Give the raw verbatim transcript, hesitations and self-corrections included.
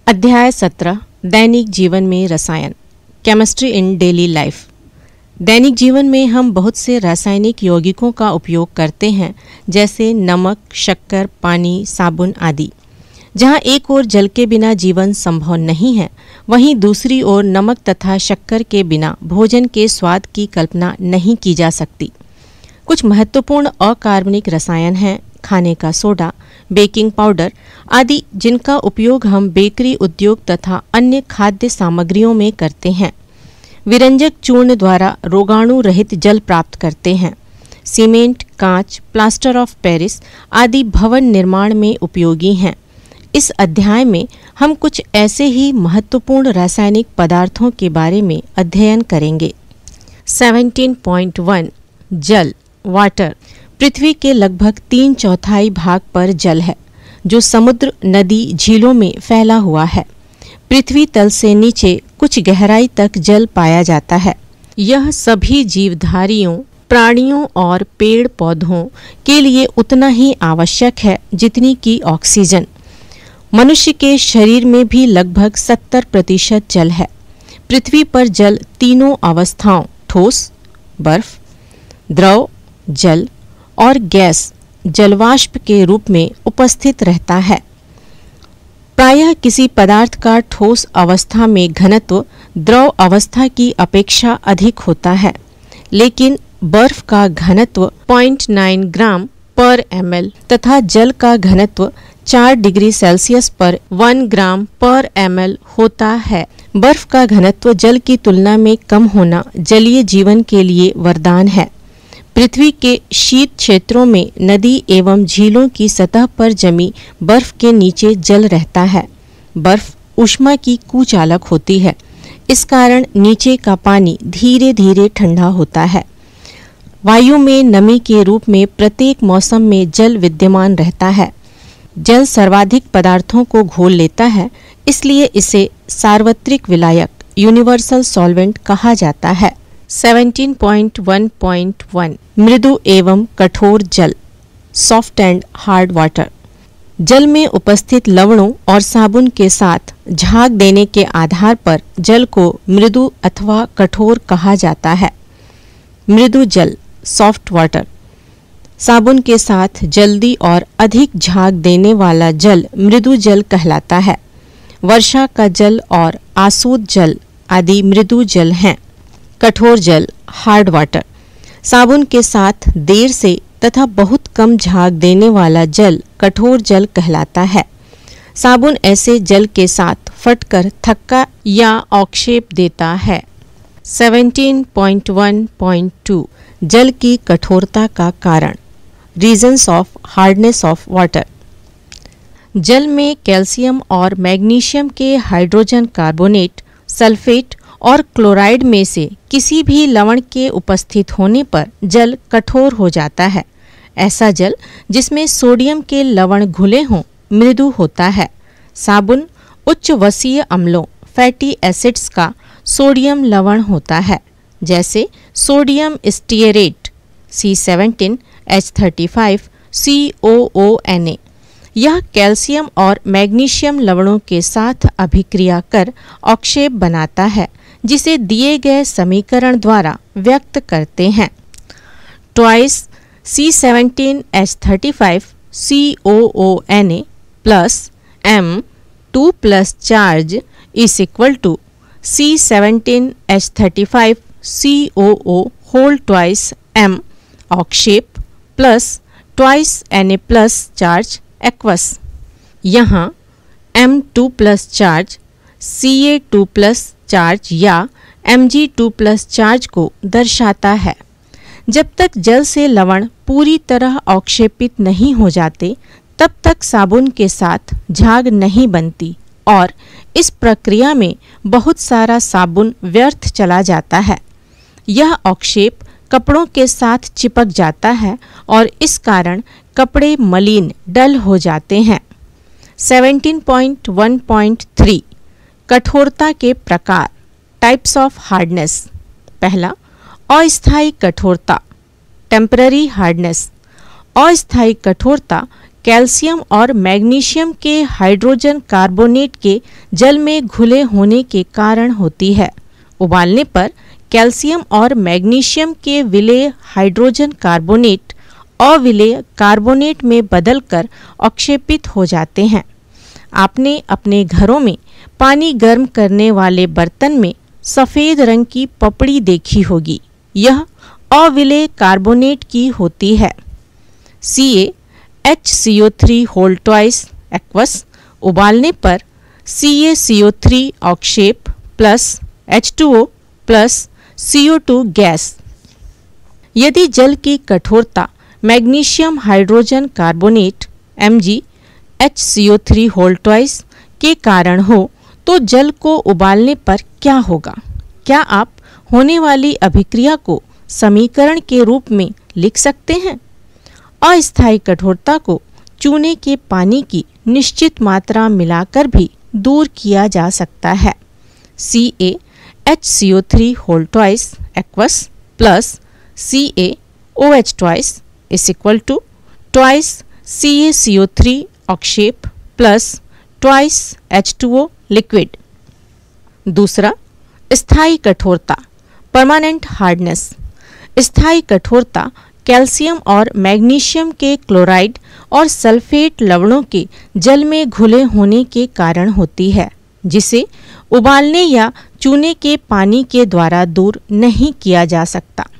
अध्याय सत्रह दैनिक जीवन में रसायन केमिस्ट्री इन डेली लाइफ। दैनिक जीवन में हम बहुत से रासायनिक यौगिकों का उपयोग करते हैं, जैसे नमक, शक्कर, पानी, साबुन आदि। जहाँ एक ओर जल के बिना जीवन संभव नहीं है, वहीं दूसरी ओर नमक तथा शक्कर के बिना भोजन के स्वाद की कल्पना नहीं की जा सकती। कुछ महत्वपूर्ण अकार्बनिक रसायन हैं खाने का सोडा, बेकिंग पाउडर आदि, जिनका उपयोग हम बेकरी उद्योग तथा अन्य खाद्य सामग्रियों में करते हैं। विरंजक चूर्ण द्वारा रोगाणु रहित जल प्राप्त करते हैं। सीमेंट, कांच, प्लास्टर ऑफ पेरिस आदि भवन निर्माण में उपयोगी हैं। इस अध्याय में हम कुछ ऐसे ही महत्वपूर्ण रासायनिक पदार्थों के बारे में अध्ययन करेंगे। सत्रह पॉइंट एक जल वाटर। पृथ्वी के लगभग तीन चौथाई भाग पर जल है, जो समुद्र, नदी, झीलों में फैला हुआ है। पृथ्वी तल से नीचे कुछ गहराई तक जल पाया जाता है। यह सभी जीवधारियों, प्राणियों और पेड़ पौधों के लिए उतना ही आवश्यक है जितनी कि ऑक्सीजन। मनुष्य के शरीर में भी लगभग सत्तर प्रतिशत जल है। पृथ्वी पर जल तीनों अवस्थाओं ठोस, बर्फ, द्रव जल और गैस जलवाष्प के रूप में उपस्थित रहता है। प्रायः किसी पदार्थ का ठोस अवस्था में घनत्व द्रव अवस्था की अपेक्षा अधिक होता है, लेकिन बर्फ का घनत्व पॉइंट नाइन ग्राम पर एम एल तथा जल का घनत्व चार डिग्री सेल्सियस पर वन ग्राम पर एम एल होता है। बर्फ का घनत्व जल की तुलना में कम होना जलीय जीवन के लिए वरदान है। पृथ्वी के शीत क्षेत्रों में नदी एवं झीलों की सतह पर जमी बर्फ के नीचे जल रहता है। बर्फ ऊष्मा की कुचालक होती है, इस कारण नीचे का पानी धीरे धीरे ठंडा होता है। वायु में नमी के रूप में प्रत्येक मौसम में जल विद्यमान रहता है। जल सर्वाधिक पदार्थों को घोल लेता है, इसलिए इसे सार्वत्रिक विलायक यूनिवर्सल सॉल्वेंट कहा जाता है। सत्रह पॉइंट एक पॉइंट एक मृदु एवं कठोर जल सॉफ्ट एंड हार्ड वाटर। जल में उपस्थित लवणों और साबुन के साथ झाग देने के आधार पर जल को मृदु अथवा कठोर कहा जाता है। मृदु जल सॉफ्ट वाटर। साबुन के साथ जल्दी और अधिक झाग देने वाला जल मृदु जल कहलाता है। वर्षा का जल और आसुत जल आदि मृदु जल हैं। कठोर जल हार्ड वाटर। साबुन के साथ देर से तथा बहुत कम झाग देने वाला जल कठोर जल कहलाता है। साबुन ऐसे जल के साथ फटकर थक्का या अवक्षेप देता है। सत्रह पॉइंट एक पॉइंट दो जल की कठोरता का कारण reasons of hardness of water. जल में कैल्शियम और मैग्नीशियम के हाइड्रोजन कार्बोनेट, सल्फेट और क्लोराइड में से किसी भी लवण के उपस्थित होने पर जल कठोर हो जाता है। ऐसा जल जिसमें सोडियम के लवण घुले हों मृदु होता है। साबुन उच्च वसीय अम्लों फैटी एसिड्स का सोडियम लवण होता है, जैसे sodium stearate C seventeen H thirty five C O O N A. यह कैल्शियम और मैग्नीशियम लवणों के साथ अभिक्रिया कर अवक्षेप बनाता है, जिसे दिए गए समीकरण द्वारा व्यक्त करते हैं। Twice C seventeen H thirty five C O O N A plus M two plus charge is equal to C seventeen H thirty five C O O whole twice M अवक्षेप plus twice N A plus charge aqueous. यहाँ M two plus charge C A two plus charge या M G two plus charge को दर्शाता है। जब तक जल से लवण पूरी तरह अवक्षेपित नहीं हो जाते, तब तक साबुन के साथ झाग नहीं बनती और इस प्रक्रिया में बहुत सारा साबुन व्यर्थ चला जाता है। यह अवक्षेप कपड़ों के साथ चिपक जाता है और इस कारण कपड़े मलिन, डल हो जाते हैं। सत्रह पॉइंट एक पॉइंट तीन कठोरता के प्रकार टाइप्स ऑफ हार्डनेस। पहला, अस्थायी कठोरता टेम्पररी हार्डनेस। अस्थायी कठोरता कैल्शियम और मैग्नीशियम के हाइड्रोजन कार्बोनेट के जल में घुले होने के कारण होती है। उबालने पर कैल्शियम और मैग्नीशियम के विलेय हाइड्रोजन कार्बोनेट अविलेय कार्बोनेट में बदलकर अवक्षेपित हो जाते हैं। आपने अपने घरों में पानी गर्म करने वाले बर्तन में सफ़ेद रंग की पपड़ी देखी होगी। यह अविलेय कार्बोनेट की होती है। C A H C O three whole twice aqueous उबालने पर C A C O three अवक्षेप plus H two O plus C O two gas. यदि जल की कठोरता magnesium hydrogen carbonate M G H C O three whole twice के कारण हो तो जल को उबालने पर क्या होगा? क्या आप होने वाली अभिक्रिया को समीकरण के रूप में लिख सकते हैं? अस्थायी कठोरता को चूने के पानी की निश्चित मात्रा मिलाकर भी दूर किया जा सकता है। C A H C O three whole twice aqueous plus C A O H twice is equal to twice C A C O three अवक्षेप plus twice H two O liquid. दूसरा, स्थायी कठोरता परमानेंट हार्डनेस। स्थायी कठोरता calcium और magnesium के chloride और sulphate लवणों के जल में घुले होने के कारण होती है, जिसे उबालने या चूने के पानी के द्वारा दूर नहीं किया जा सकता।